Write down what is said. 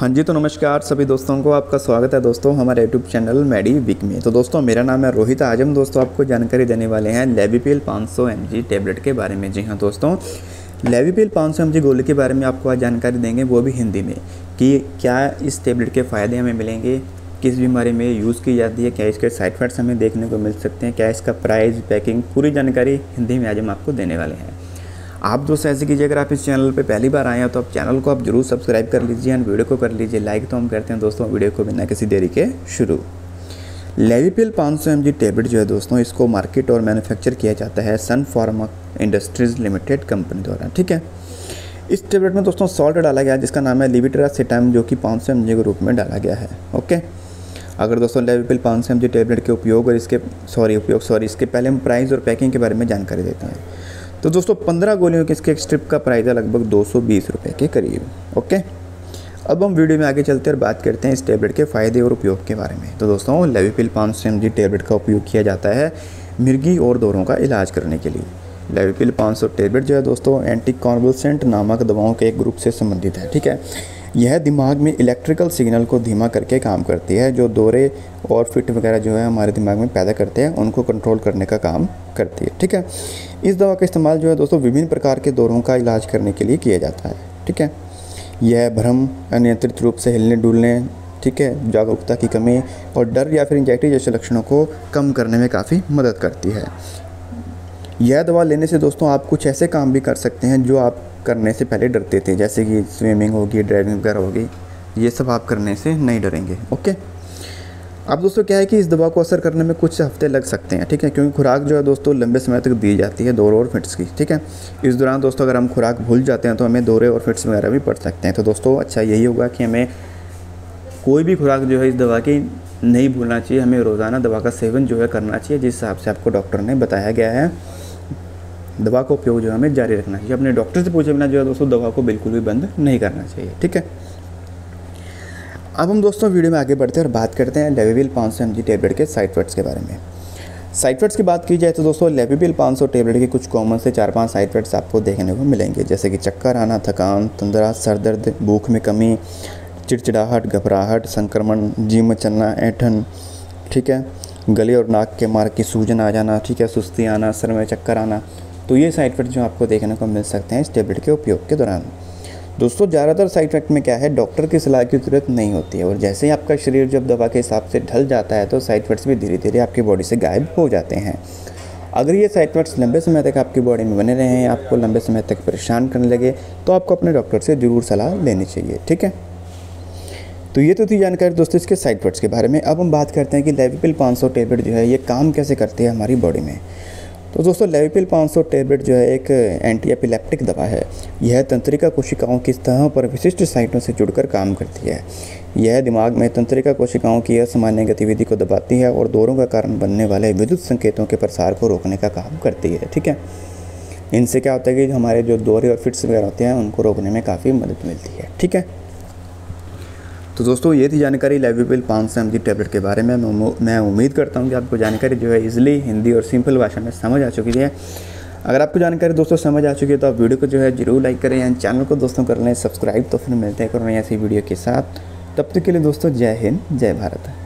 हाँ जी, तो नमस्कार सभी दोस्तों को, आपका स्वागत है दोस्तों हमारे यूट्यूब चैनल मेडी वीक में। तो दोस्तों मेरा नाम है रोहित। आज हम दोस्तों आपको जानकारी देने वाले हैं लेविपिल 500 mg टैबलेट के बारे में। जी हाँ दोस्तों, लेविपिल 500 mg गोली के बारे में आपको आज जानकारी देंगे, वो भी हिंदी में, कि क्या इस टैबलेट के फ़ायदे हमें मिलेंगे, किस बीमारी में यूज़ की जाती है, क्या इसके साइड इफेक्ट्स हमें देखने को मिल सकते हैं, क्या इसका प्राइस, पैकिंग, पूरी जानकारी हिंदी में आज हम आपको देने वाले हैं। आप दोस्तों ऐसे कीजिए, अगर आप इस चैनल पे पहली बार आए हैं तो आप चैनल को आप जरूर सब्सक्राइब कर लीजिए एंड वीडियो को कर लीजिए लाइक। तो हम करते हैं दोस्तों वीडियो को बिना किसी देरी के शुरू। लेविपिल 500 mg टैबलेट जो है दोस्तों, इसको मार्केट और मैन्युफैक्चर किया जाता है Sun Pharma industries limited company द्वारा। ठीक है, इस टैबलेट में दोस्तों सॉल्ट डाला गया है जिसका नाम है लेविटिरासेटाम, जो कि 500 mg के रूप में डाला गया है। ओके, अगर दोस्तों लेविपिल 500 mg टैबलेट के उपयोग और इसके पहले हम प्राइस और पैकिंग के बारे में जानकारी देते हैं। तो दोस्तों 15 गोलियों के इसके एक स्ट्रिप का प्राइस है लगभग 220 रुपये के करीब। ओके, अब हम वीडियो में आगे चलते हैं और बात करते हैं इस टैबलेट के फ़ायदे और उपयोग के बारे में। तो दोस्तों लेविपिल 500 mg टैबलेट का उपयोग किया जाता है मिर्गी और दौरों का इलाज करने के लिए। लेविपिल 500 टैबलेट जो है दोस्तों एंटी कॉन्वल्सेंट नामक दवाओं के एक ग्रुप से संबंधित है। ठीक है, यह दिमाग में इलेक्ट्रिकल सिग्नल को धीमा करके काम करती है, जो दौरे और फिट वगैरह जो है हमारे दिमाग में पैदा करते हैं उनको कंट्रोल करने का काम करती है। ठीक है, इस दवा का इस्तेमाल जो है दोस्तों विभिन्न प्रकार के दौरों का इलाज करने के लिए किया जाता है। ठीक है, यह भ्रम, अनियंत्रित रूप से हिलने डुलने, ठीक है, जागरूकता की कमी और डर या फिर एंजाइटी जैसे लक्षणों को कम करने में काफ़ी मदद करती है। यह दवा लेने से दोस्तों आप कुछ ऐसे काम भी कर सकते हैं जो आप करने से पहले डरते थे, जैसे कि स्विमिंग होगी, ड्राइविंग वगैरह होगी, ये सब आप करने से नहीं डरेंगे। ओके, अब दोस्तों क्या है कि इस दवा को असर करने में कुछ हफ्ते लग सकते हैं। ठीक है, क्योंकि खुराक जो है दोस्तों लंबे समय तक दी जाती है दौरे और फिट्स की। ठीक है, इस दौरान दोस्तों अगर हम खुराक भूल जाते हैं तो हमें दौरे और फिट्स वगैरह भी पड़ सकते हैं। तो दोस्तों अच्छा यही होगा कि हमें कोई भी खुराक जो है इस दवा की नहीं भूलना चाहिए, हमें रोज़ाना दवा का सेवन जो है करना चाहिए, जिस हिसाब से आपको डॉक्टर ने बताया गया है। दवा का उपयोग जो है हमें जारी रखना चाहिए, अपने डॉक्टर से पूछे बिना जो है दोस्तों दवा को बिल्कुल भी बंद नहीं करना चाहिए। ठीक है, अब हम दोस्तों वीडियो में आगे बढ़ते हैं और बात करते हैं लेविपिल 500 mg टैबलेट के साइड इफेक्ट्स के बारे में। साइड इफेक्ट्स की बात की जाए तो दोस्तों लेविपिल 500 टैबलेट के कुछ कॉमन से 4-5 साइड इफेक्ट्स आपको देखने को मिलेंगे, जैसे कि चक्कर आना, थकान, तंद्रा, सर दर्द, भूख में कमी, चिड़चिड़ाहट, घबराहट, संक्रमण, जी मचलना, ऐंठन, ठीक है, गले और नाक के मार्ग की सूजन आ जाना, ठीक है, सुस्ती आना, सर में चक्कर आना। तो ये साइड इफेक्ट जो आपको देखने को मिल सकते हैं इस टैबलेट के उपयोग के दौरान। दोस्तों ज़्यादातर साइड इफेक्ट में क्या है, डॉक्टर की सलाह की ज़रूरत नहीं होती है, और जैसे ही आपका शरीर जब दवा के हिसाब से ढल जाता है तो साइड इफेक्ट्स भी धीरे धीरे आपकी बॉडी से गायब हो जाते हैं। अगर ये साइड इफेक्ट्स लंबे समय तक आपकी बॉडी में बने रहें, आपको लंबे समय तक परेशान करने लगे, तो आपको अपने डॉक्टर से ज़रूर सलाह लेनी चाहिए। ठीक है, तो ये तो थी जानकारी दोस्तों इसके साइड इफेक्ट्स के बारे में। अब हम बात करते हैं कि लेविपिल 500 टैबलेट जो है ये काम कैसे करती है हमारी बॉडी में। तो दोस्तों लेविपिल 500 टैबलेट जो है एक एंटी एपिलेप्टिक दवा है। यह तंत्रिका कोशिकाओं की सतहों पर विशिष्ट साइटों से जुड़कर काम करती है। यह दिमाग में तंत्रिका कोशिकाओं की असामान्य गतिविधि को दबाती है और दौरों का कारण बनने वाले विद्युत संकेतों के प्रसार को रोकने का काम करती है। ठीक है, इनसे क्या होता है कि हमारे जो दौरे और फिट्स वगैरह होते हैं उनको रोकने में काफ़ी मदद मिलती है। ठीक है, तो दोस्तों ये थी जानकारी लेविपिल 500 mg टैबलेट के बारे में। मैं उम्मीद करता हूँ कि आपको जानकारी जो है इजीली हिंदी और सिंपल भाषा में समझ आ चुकी है। अगर आपको जानकारी दोस्तों समझ आ चुकी है तो आप वीडियो को जो है जरूर लाइक करें एंड चैनल को दोस्तों कर लें सब्सक्राइब। तो फिर मिलते हैं कोई ऐसी वीडियो के साथ, तब तक के लिए दोस्तों जय हिंद, जय भारत।